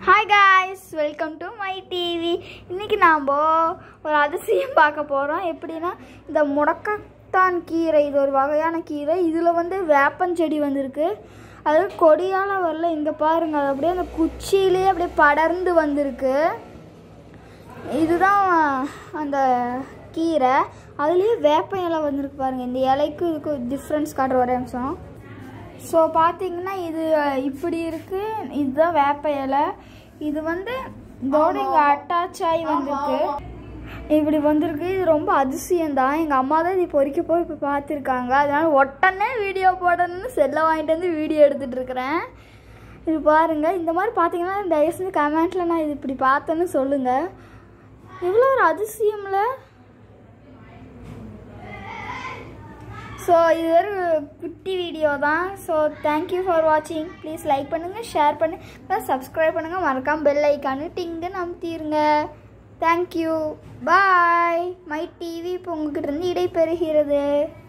Hi guys, welcome to my TV. இன்னைக்கு நாம ஒரு அதிசயம் பார்க்க போறோம். எப்படினா இந்த முடக்கத்தான் கீரை இது ஒரு வகையான கீரை. இதுல வந்து வேப்பஞ்செடி வந்திருக்கு. அது கொடியால வரல. இங்க பாருங்க அது அப்படியே அந்த குச்சியிலே அப்படியே படர்ந்து வந்திருக்கு. இதுதான் அந்த கீரை. அதுலயே வேப்ப இலை வந்திருக்கு பாருங்க. இந்த இலைக்கு இதுக்கு டிஃபரன்ஸ் காட்டுற ஒரு நிமிஷம். ஸோ பார்த்தீங்கன்னா இது இப்படி இருக்குது. இதுதான் வேப்ப இலை. இது வந்து இதோட இங்கே அட்டாச் ஆகி வந்திருக்கு. இப்படி வந்திருக்கு. இது ரொம்ப அதிசயம்தான். எங்கள் அம்மா தான் இது பொறிக்க போய் இப்போ பார்த்துருக்காங்க. அதனால உடனே வீடியோ போடணும்னு செல்லை வாங்கிட்டு வந்து வீடியோ எடுத்துகிட்டு இருக்கிறேன். இது பாருங்கள். இந்த மாதிரி பார்த்தீங்கன்னா தயவு செஞ்சு கமெண்ட்டில் நான் இது இப்படி பார்த்தேன்னு சொல்லுங்கள். இவ்வளோ ஒரு அதிசயம்ல. ஸோ இது ஒரு குட்டி வீடியோ தான். ஸோ தேங்க்யூ ஃபார் வாட்சிங். ப்ளீஸ் லைக் பண்ணுங்கள், ஷேர் பண்ணுங்கள், சப்ஸ்கிரைப் பண்ணுங்கள், மறக்காமல் பெல் ஐக்கானு டிங்குன்னு அமுத்திடுங்க. Thank you, bye. மை டிவி இப்போ உங்ககிட்ட இருந்து இடைபெறுகிறது.